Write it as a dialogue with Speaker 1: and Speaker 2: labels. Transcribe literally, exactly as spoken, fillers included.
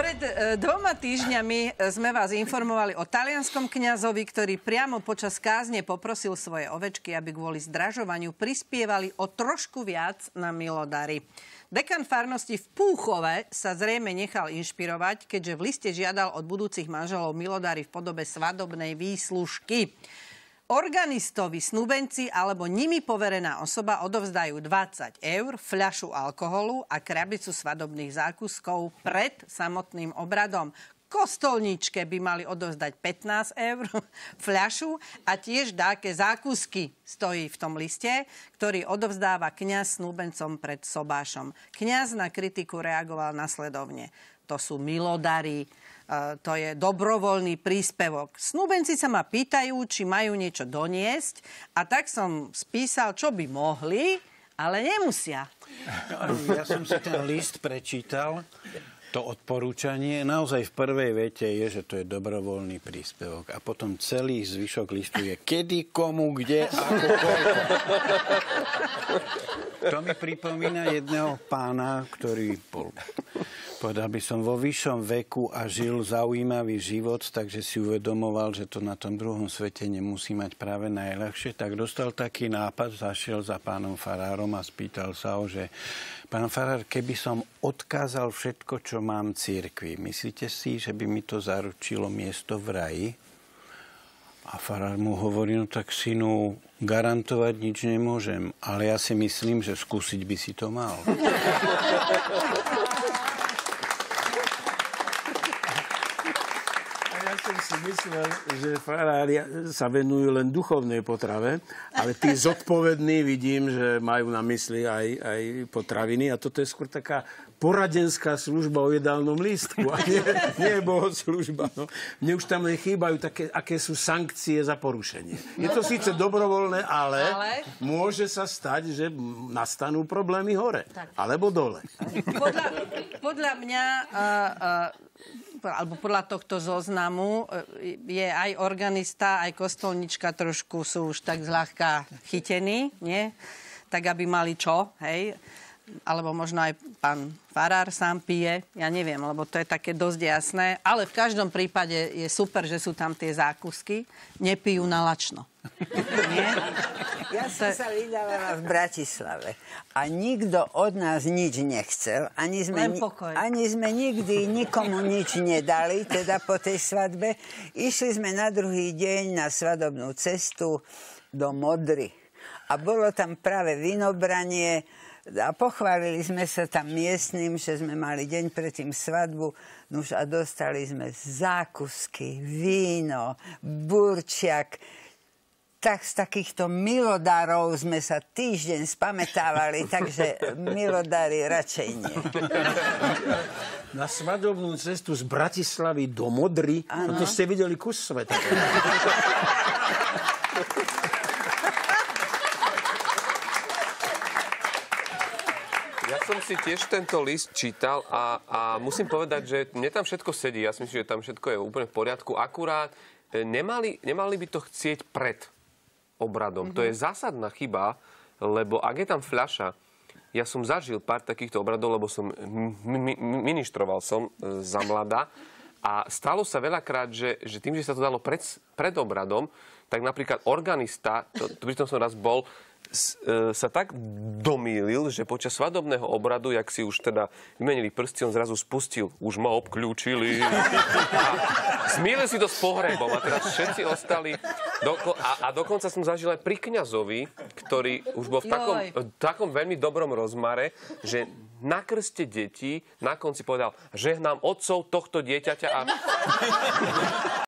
Speaker 1: Pred e, dvoma týždňami sme vás informovali o talianskom kňazovi, ktorý priamo počas kázne poprosil svoje ovečky, aby kvôli zdražovaniu prispievali o trošku viac na milodary. Dekan farnosti v Púchove sa zrejme nechal inšpirovať, keďže v liste žiadal od budúcich manželov milodary v podobe svadobnej výslužky. Organistovi, snúbenci alebo nimi poverená osoba odovzdajú dvadsať eur, fľašu alkoholu a krabicu svadobných zákuskov pred samotným obradom. Kostolníčke by mali odovzdať pätnásť eur, fľašu a tiež dáke zákusky stojí v tom liste, ktorý odovzdáva kňaz snúbencom pred sobášom. Kňaz na kritiku reagoval nasledovne. To sú milodary, Uh, to je dobrovoľný príspevok. Snúbenci sa ma pýtajú, či majú niečo doniesť a tak som spísal, čo by mohli, ale nemusia.
Speaker 2: Ja som si ten list prečítal, to odporúčanie. Naozaj v prvej vete je, že to je dobrovoľný príspevok. A potom celý zvyšok listu je kedy, komu, kde, ako, koľko. To mi pripomína jedného pána, ktorý bol... Povedal by som, vo vyššom veku a žil zaujímavý život, takže si uvedomoval, že to na tom druhom svete nemusí mať práve najľahšie. Tak dostal taký nápad, zašiel za pánom farárom a spýtal sa ho, že pán farár, keby som odkázal všetko, čo mám cirkvi, myslíte si, že by mi to zaručilo miesto v raji? A farár mu hovorí, no tak synu, garantovať nič nemôžem, ale ja si myslím, že skúsiť by si to mal.
Speaker 3: Ja som si myslel, že farári sa venujú len duchovnej potrave, ale tí zodpovední vidím, že majú na mysli aj, aj potraviny a toto je skôr taká poradenská služba o jedálnom lístku a nie, nie bohoslúžba. No. Mne už tam nechýbajú také, aké sú sankcie za porušenie. Je to síce dobrovoľné, ale, ale môže sa stať, že nastanú problémy hore. Tak. Alebo dole.
Speaker 1: Podľa, podľa mňa... Uh, uh, alebo podľa tohto zoznamu je aj organista, aj kostolnička trošku sú už tak zľahka chytení, nie? Tak, aby mali čo, hej? Alebo možno aj pán farár sám pije, ja neviem, lebo to je také dosť jasné. Ale v každom prípade je super, že sú tam tie zákusky. Nepijú na lačno. Nie?
Speaker 4: Ja som sa vydávala v Bratislave a nikto od nás nič nechcel. Ani sme, ani sme nikdy nikomu nič nedali, teda po tej svadbe. Išli sme na druhý deň na svadobnú cestu do Modry. A bolo tam práve vinobranie a pochválili sme sa tam miestnym, že sme mali deň predtým svadbu. Nuž a dostali sme zákusky, víno, burčiak. Tak z takýchto milodárov sme sa týždeň spamätávali, takže milodári radšej nie.
Speaker 3: Na svadobnú cestu z Bratislavy do Modry, no to ste videli kus sveta.
Speaker 5: Ja som si tiež tento list čítal a, a musím povedať, že mne tam všetko sedí. Ja si myslím, že tam všetko je úplne v poriadku. Akurát nemali, nemali by to chcieť pred obradom. Mm-hmm. To je zásadná chyba, lebo ak je tam fľaša, ja som zažil pár takýchto obradov, lebo som mi, mi, ministroval som e, za mladá a stalo sa veľakrát, že, že tým, že sa to dalo pred, pred obradom, tak napríklad organista, to, to, pri tom som raz bol, S, e, sa tak domýlil, že počas svadobného obradu, jak si už teda vymenili prsty, on zrazu spustil. Už ma obkľúčili. A zmýlil si to s pohrebom. A teraz všetci ostali. Doko- a, a dokonca som zažil aj pri kňazovi, ktorý už bol v takom, v takom veľmi dobrom rozmare, že na krste detí na konci povedal, žehnám otcov tohto dieťaťa a